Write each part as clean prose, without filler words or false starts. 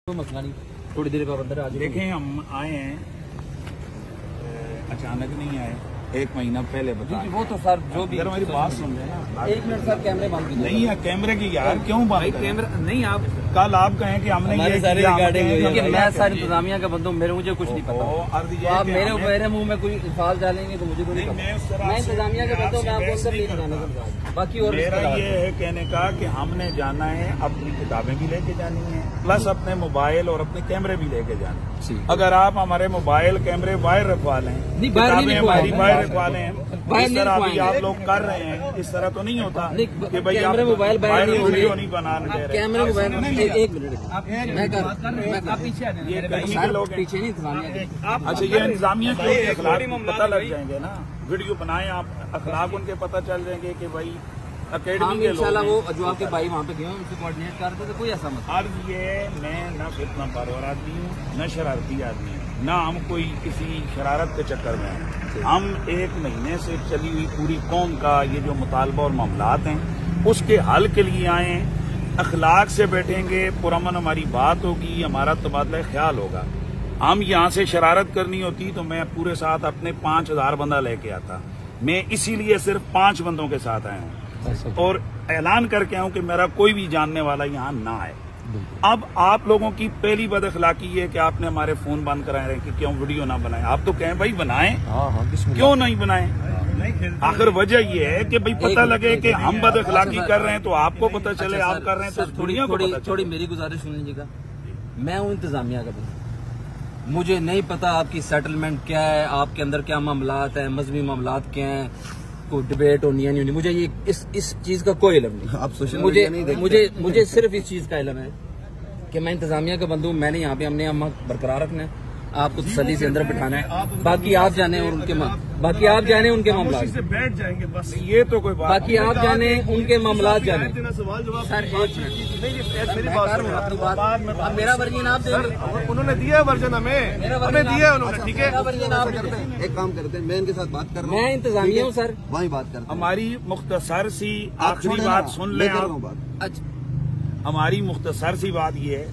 कोई मसला नहीं, थोड़ी देर बाद अंदर आ जाए। देखें हम आए हैं, अचानक नहीं आए, एक महीना पहले बता। वो तो सर जो भी मेरी बात सुन रहे हैं ना। एक मिनट सर, कैमरे बंद कीजिए। नहीं है कैमरे की यार, क्यों भाई बंद? कैमरा नहीं, आप कल आप कहें कि हमने ये सारे किया, रिकॉर्डिंग हमने हुई है। ये मैं किया। सर इंतजामिया का बंदा हूँ, मुझे कुछ नहीं पता। अर्ज ये आप कि मेरे हमें- मेरे मुंह में कोई अल्फाज डालेंगे तो मुझे तो नहीं मैं उस पता। तरह मैं से इंतजामिया का बंदा हूँ, मैं आपको अंदर नहीं करता लगाने हूं। का। बाकी और मेरा ये है कहने का कि हमने जाना है, अपनी किताबें भी लेके जानी है, प्लस अपने मोबाइल और अपने कैमरे भी लेके जाने हैं। अगर आप हमारे मोबाइल कैमरे बाहर रखवा लें, किताबें हमारी बाहर रखवा लें, इस तरह भी आप लोग कर रहे हैं, इस तरह तो नहीं होता कि भाई कैमरे मोबाइल बाहर वीडियो नहीं बनाने दे रहे। कैमरे मोबाइल एक मिनट मैं पीछे ये कहीं के लोग हैं। पीछे नहीं इंतजामिया। अच्छा, ये इंतजामिया के अखलाक पता लग जाएंगे ना, वीडियो बनाए आप, अखलाक उनके पता चल जाएंगे कि भाई अकेडमी के लोग इंशाल्लाह हैं। वो जो आपके भाई वहाँ पे गए हैं उनसे कोऑर्डिनेट करते तो कोई ऐसा मसला। अर्ज ये, मैं न फितना परवर आदमी हूँ, न शरारती आदमी हूँ, न हम कोई किसी शरारत के चक्कर में हैं। हम एक महीने से चली हुई पूरी कौम का ये जो मुतालबा और मामलात हैं उसके हल के लिए आए हैं। अखलाक से बैठेंगे, पुरअमन हमारी बात होगी, हमारा तबादला ख्याल होगा। हम यहाँ से शरारत करनी होती तो मैं पूरे साथ अपने 5000 बंदा लेके आता। मैं इसीलिए सिर्फ 5 बंदों के साथ आया हूँ और ऐलान करके आऊं कि मेरा कोई भी जानने वाला यहाँ ना आए। अब आप लोगों की पहली बद अखलाकी है कि आपने हमारे फोन बंद कराए रहे कि क्यों वीडियो ना बनाए। आप तो कहें भाई बनाएं, क्यों नहीं बनाएं? आखिर वजह ये है कि भाई पता लगे कि हम बद अखलाकी कर रहे हैं तो आपको पता चले आप कर रहे हैं तो दुनिया को पता चले। थोड़ी मेरी गुजारिश सुन लीजिएगा। मैं हूँ इंतजामिया का बंदा, मुझे नहीं पता आपकी सेटलमेंट क्या है, आपके अंदर क्या मामलात हैं, मजहबी मामलात क्या हैं, कोई डिबेट होनी है नहीं होनी, मुझे ये इस चीज का कोई इल्म नहीं। आप सोशल मुझे मीडिया नहीं देखते? मुझे सिर्फ इस चीज का इल्म है कि मैं इंतजामिया का बंदा हूँ। मैंने यहाँ पे हमने हम बरकरार रखना है, आपको तसल्ली से अंदर बिठाना है। बाकी आप जाने और उनके उनके मामला बैठ जाएंगे बस, ये तो कोई बात बाकी आप जाने उनके मामला जाने। सवाल जवाब सर मेरी मेरा वर्जन आप दे, उन्होंने दिया वर्जन हमें दिया उन्होंने, ठीक है। एक काम करते हैं, मैं इनके साथ बात कर रहा हूँ, मैं इंतजामिया हूँ सर, वही बात करते हैं। हमारी मुख्तसर सी आखिरी बात सुन लें आप। अच्छा हमारी मुख्तसर सी बात ये है,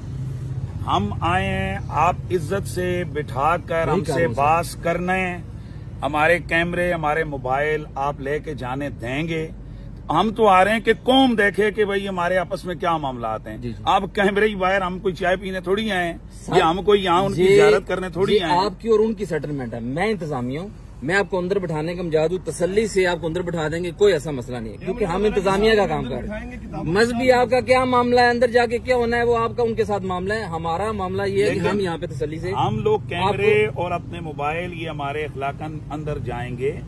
हम आए हैं आप इज्जत से बिठा कर हमसे बात करने, हमारे कैमरे हमारे मोबाइल आप लेके जाने देंगे। हम तो आ रहे हैं कि कौम देखे कि भाई हमारे आपस में क्या मामलात हैं। आप कैमरे ही बाहर, हम कोई चाय पीने थोड़ी आए हैं या हम कोई यहाँ उनकी जियारत करने थोड़ी आए हैं। आपकी और उनकी सेटलमेंट है, मैं इंतजामिया हूँ, मैं आपको अंदर बिठाने का मजाद हूँ, तसल्ली से आपको अंदर बिठा देंगे, कोई ऐसा मसला नहीं है, क्योंकि हम इंतजामिया का काम कर रहे हैं। मजहबी आपका क्या मामला है, अंदर जाके क्या होना है वो आपका उनके साथ मामला है। हमारा मामला ये है कि हम यहाँ पे तसल्ली से, हम लोग कैमरे और अपने मोबाइल ये हमारे अखलाकन अंदर जाएंगे,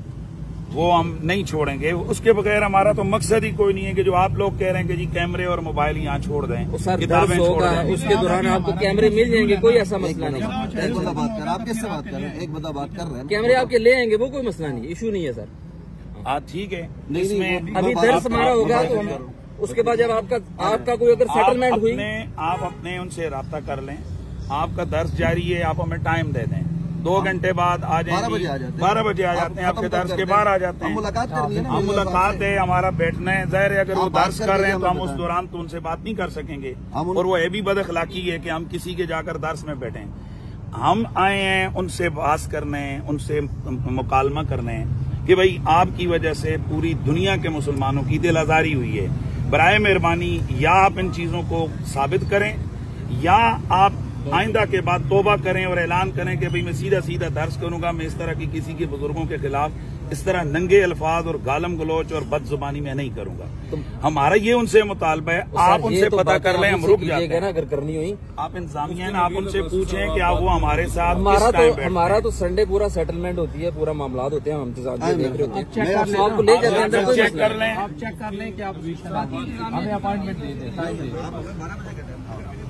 वो हम नहीं छोड़ेंगे। उसके बगैर हमारा तो मकसद ही कोई नहीं है कि जो आप लोग कह रहे हैं कि जी कैमरे और मोबाइल यहाँ छोड़ दें, सर दर्स होगा उसके दौरान आपको कैमरे मिल जाएंगे, कोई ऐसा मसला नहीं। एक बंदा बात कर रहा है, आप किससे बात कर रहे हैं? एक बंदा बात कर रहा है, कैमरे आपके ले आएंगे, वो कोई मसला नहीं, इशू नहीं है सर। हाँ ठीक है, नहीं, अभी दर्स हमारा होगा तो हम उसके बाद जब आपका कोई अगर सेटलमेंट हुई, आप अपने उनसे रब्ता कर लें। आपका दर्स जारी है, आप हमें टाइम दे दें, 2 घंटे बाद आ जाएंगे, 12 बजे आ जाते हैं, आपके दर्स के बाहर आ जाते हैं। मुलाकात करनी है ना, हम मुलाकात है, हमारा बैठना है। जाहिर है अगर वो दर्स कर रहे हैं तो हम उस दौरान तो उनसे बात नहीं कर सकेंगे, और वो ये भी बदअखलाकी है कि हम किसी के जाकर दर्स में बैठे। हम आए हैं उनसे बात करने, उनसे मुकालमा करने कि भाई आपकी वजह से पूरी दुनिया के मुसलमानों की दिल आजारी हुई है। बराए मेहरबानी या आप इन चीजों को साबित करें या आप आइंदा के बाद तौबा करें और ऐलान करें कि भाई मैं सीधा सीधा दर्ज करूंगा, मैं इस तरह की किसी के बुजुर्गों के खिलाफ इस तरह नंगे अल्फाज और गालम गलोच और बदजुबानी में नहीं करूंगा। हमारा ये उनसे मुतालबा है, आप उनसे पता कर लें, हम रुक जाते हैं। अगर करनी हुई आप इंतजामिया आप उनसे पूछें कि आप वो हमारे साथ हमारा तो संडे पूरा सेटलमेंट होती है, पूरा मामला होते हैं, हम इंतजार देख रहे होते हैं, आपको ले जाते हैं, चेक कर लें, आप चेक कर लें कि आप हमें अपॉइंटमेंट दे दें।